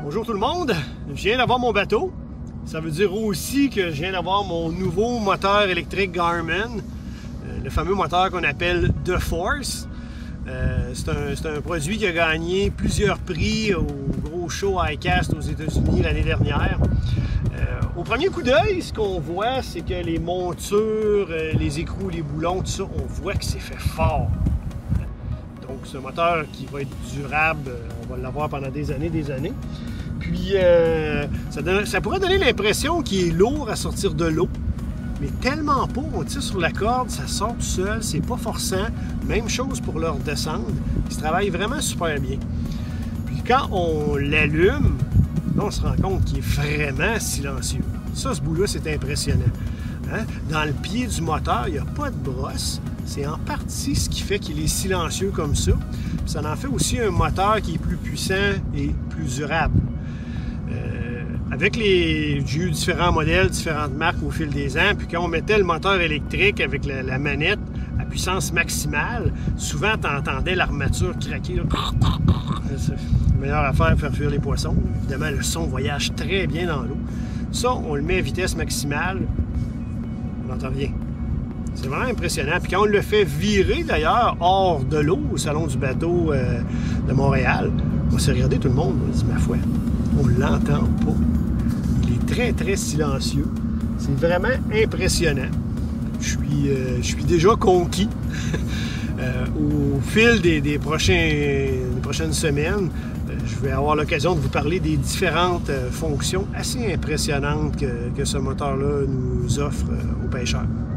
Bonjour tout le monde, je viens d'avoir mon bateau. Ça veut dire aussi que je viens d'avoir mon nouveau moteur électrique Garmin, le fameux moteur qu'on appelle The Force. C'est un produit qui a gagné plusieurs prix au gros show ICAST aux États-Unis l'année dernière. Au premier coup d'œil, ce qu'on voit, c'est que les montures, les écrous, les boulons, tout ça, on voit que c'est fait fort. Donc c'est un moteur qui va être durable, on va l'avoir pendant des années, des années. Puis ça pourrait donner l'impression qu'il est lourd à sortir de l'eau, mais tellement pas, on tire sur la corde, ça sort tout seul, c'est pas forçant. Même chose pour leur descendre, il se travaille vraiment super bien. Puis quand on l'allume, là, on se rend compte qu'il est vraiment silencieux. Ça, ce bout-là, c'est impressionnant. Hein? Dans le pied du moteur, il n'y a pas de brosse. C'est en partie ce qui fait qu'il est silencieux comme ça. Puis ça en fait aussi un moteur qui est plus puissant et plus durable. J'ai eu différents modèles, différentes marques au fil des ans. Puis quand on mettait le moteur électrique avec la manette à puissance maximale, souvent, tu entendais l'armature craquer. C'est la meilleure affaire, faire fuir les poissons. Évidemment, le son voyage très bien dans l'eau. Ça, on le met à vitesse maximale, on n'entend rien. C'est vraiment impressionnant. Puis quand on le fait virer, d'ailleurs, hors de l'eau, au Salon du bateau de Montréal, on s'est regardé tout le monde, on a dit, ma foi, on ne l'entend pas. Il est très, très silencieux. C'est vraiment impressionnant. Je suis déjà conquis. Au fil des prochaines semaines, je vais avoir l'occasion de vous parler des différentes fonctions assez impressionnantes que ce moteur-là nous offre aux pêcheurs.